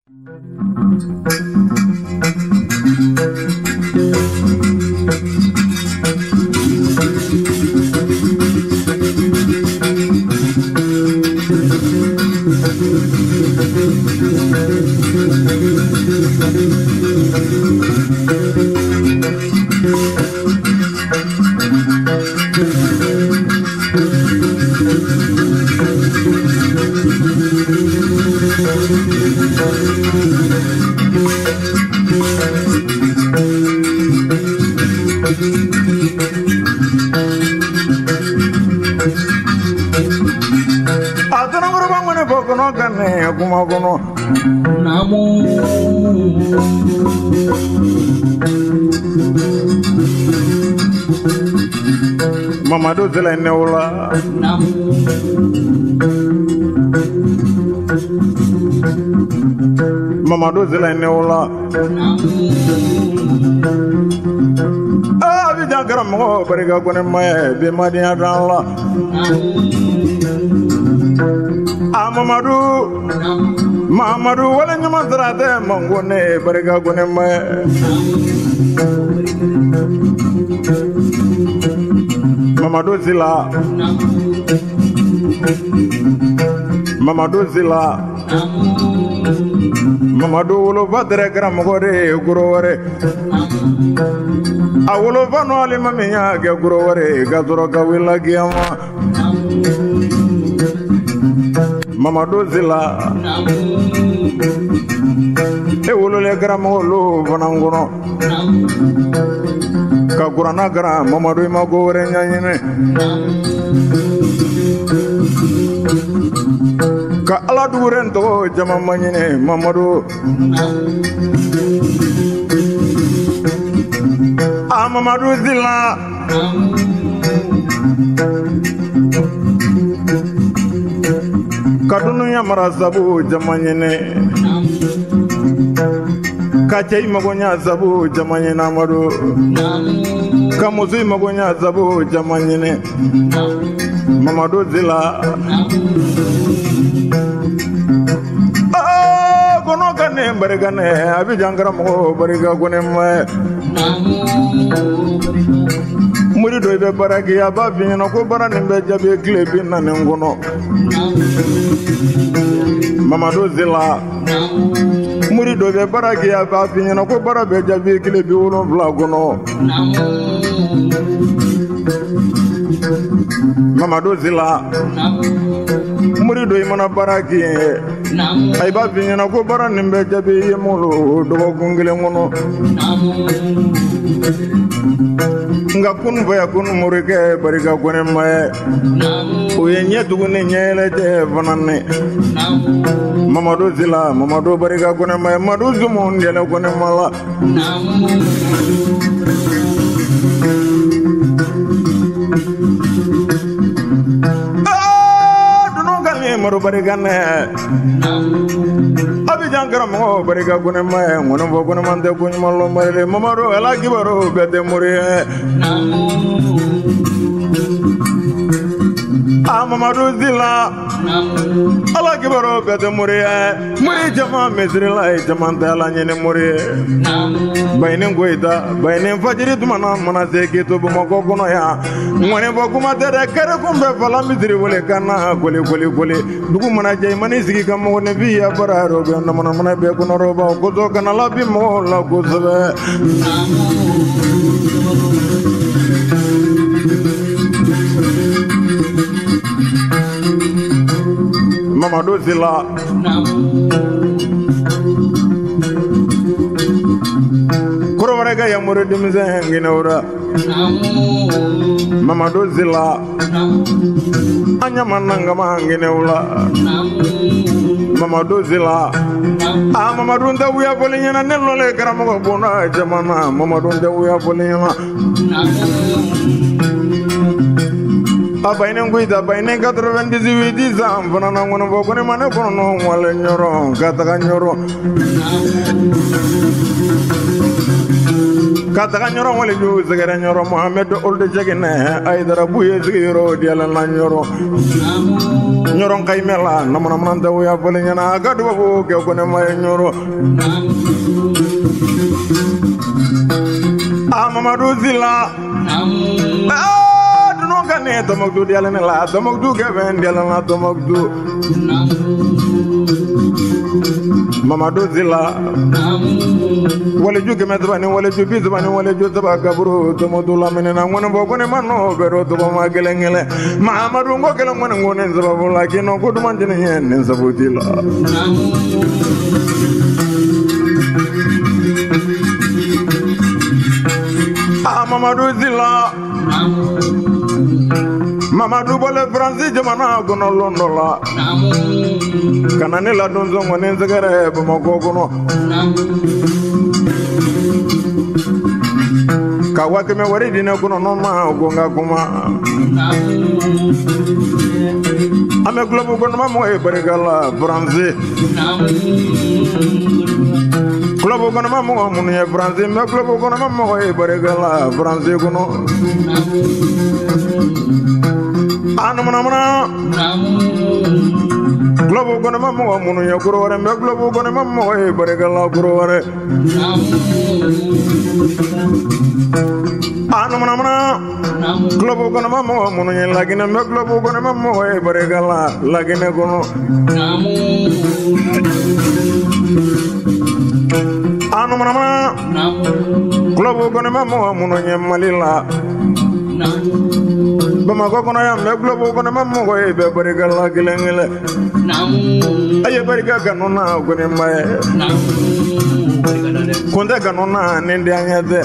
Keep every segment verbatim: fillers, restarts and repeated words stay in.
Mamadou Zila Neula Mamadou Zila Neula Ah, Abidjan Karamo Bariga Kone Maye Be Madiya Allah Ah, Mamadou Mamadou wala nyama trate mangone Bariga Kone Maye Mamadou Zila Mamadou Zila Mamadou wolo badre gram gore gurore awolo vano ali mamiya ge gurore gadoro gawila giyama Mamadou Zila e wolo le gram wolo vanangono ka gurana gra Mamadou ma gore nyanyine ka ala duren to jama manyine Mamadou ah Mamadou Zila kadunu ya marasabu jama nyine kacai magonya zabu jamanye namadu kamuzui magonya zabu jamanye Mamadou Zila ah kono kane barigane Abidjan Karamo bariga kone ma muri do be baragi aba fina ko barane be jabe klebi nane ngono Mamadou Zila muri do be baragi aba fina ko bara be jabe klebi wono vlagono Mamadou Zila muri do imana baragi ay ba fina ko barane be jabe yemolo do gungile ngono nga kun baya kun murike bariga kone maye uye nye tugune nyele te vanane Mamadou Zila Mamadou bariga kone maye Mamadou Zumu ndele kone mala Maru barigane Abidjan Karamo bariga kone maye ngono fo kone mande kuny malo mare Mamadou ala kibaro bede muri ah Mamadou Zila ala kibaro bede muri muri jama mesri la jama dala nyene muri bayne goida bayne fajiri tumana mana zeke to bo mako kono ya ngone fo kuma tere kare kumbe fala misri wole kana gole gole gole dugu mana jay mani sigi kam woni biya bararo be na mana mana be kono roba ko to kana la bi mo la ko sabe Mamadou Zila kuro warega ya mure dimize ngine ura Mamadou Zila anya mananga mangine ula Mamadou Zila ah Mamadou ndawu ya polinyana nello le karamo bona jamana Mamadou ndawu ya polinyana abayne nguida bayne quatre-vingt-dix-huit ans vanana ngono bokone mane kono no wala nyoro kata nyoro kata nyoro wali ju segere nyoro Muhammad olde jegene ay dara buye zigiro diala na nyoro nyoro kay mela namana man daw ya fele nyana gadu bo ke ko ne may nyoro Mamadou Zilla ah du no gane to magdu diala ne la to magdu ke ben diala na to magdu Mamadou Zilla wala ju geme tabani wala ju bi tabani wala ju taba kaburu to modu la menena ngone bo ne manno bero to ma gele ngele Mamadou ngo gele ngone ngone sababu la kino ko du man dine yen sabutila ah Mamadou Zilla Mamadou bole Francis jamana gono londola kanane la donzo ngone zegere bo mako gono kawake me wari dine gono no ma gonga kuma ame globo gono ma mo e barigala Francis globo gono ma mo mun ye Francis me globo gono ma mo e barigala Francis gono anu mana mana globo gono ma mo mun ye goro ware me globo gono ma mo e barigala goro ware anu mana mana globo gono ma mo mun ye lagine me globo gono ma mo e barigala lagine gono anu mana mana globo gono ma mo mun ye malila bama ko kono ya me globo kono ma mo e be barigala gilengele aye bariga ganona gone maye konde ganona nende anyade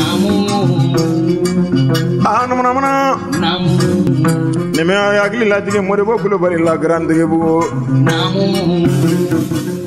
anu mana mana ne me ya gili la dige mo de bo kulo bari la grande bu